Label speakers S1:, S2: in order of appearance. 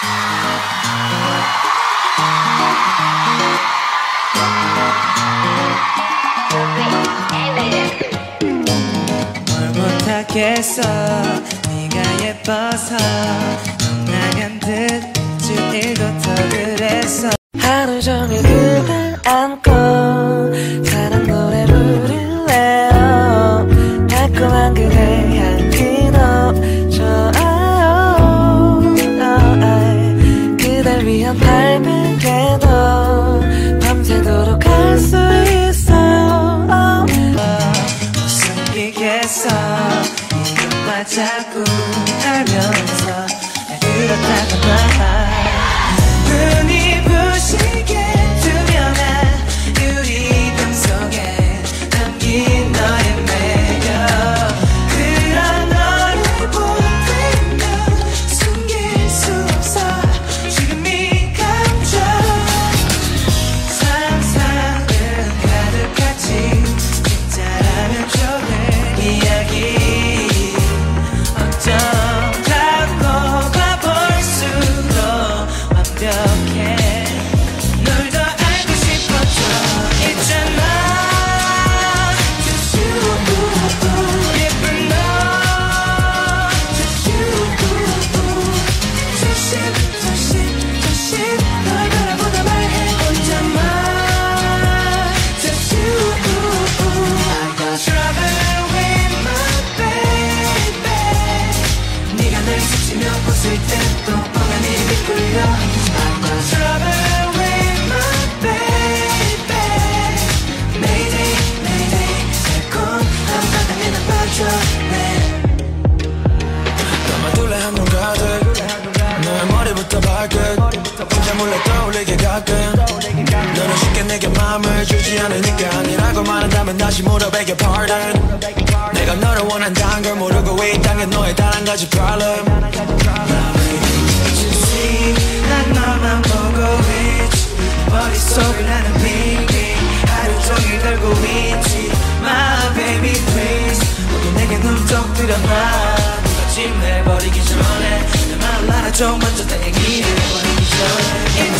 S1: 뭘 못하겠어 네가 예뻐서 나간 듯 일주일부터 그랬어.
S2: 하루 종일 그댈 안고 사랑 노래 부를래요. 달콤한 그대 향기 너무 좋아요. 그댈 위한 발베개도 밤새도록 할 수 있어요.
S1: 숨기겠어 이것만 자꾸 알면서 날 그렇다고 말. 눈이 부시게 투명한 유리병 속에 담긴 너의 매력. 그런 너를 보면 숨길 수 없어 지금 이 감정. 상상은 가득하지 진짜라면 좋을 이야기. 어쩌다고 봐볼수록 완벽해. 널 더 알고 싶어져 있잖아. Just you 예쁜 너 Just you 조심 널 바라보다 말해보자마. Just you I got trouble with my baby. 네가 날 스치며 웃을 때또 뻔한 일이 끌려. I got trouble with my baby. Mayday Mayday 달콤한 바람에 난 빠져내.
S3: 너만 둘레 한눈 가득 너의 머리부터 발끝 혼자 몰래 떠올리게 가끔. 너는 쉽게 내게 마음을 주지 않으니까 아니라고 말한다면 다시 물어 beg your pardon. 내가 너를 원한다는 걸 모르고 있다는 게 너의 단 한 가지 problem.
S1: 난 너만 보고 있지. 머릿속을 나는 빙빙 하루 종일 걸고 있지. My baby please 모두 내게 눈독 들여놔. 누가 침해버리기 전에 내 맘을 알아줘 먼저 다 얘기해버리기 전에.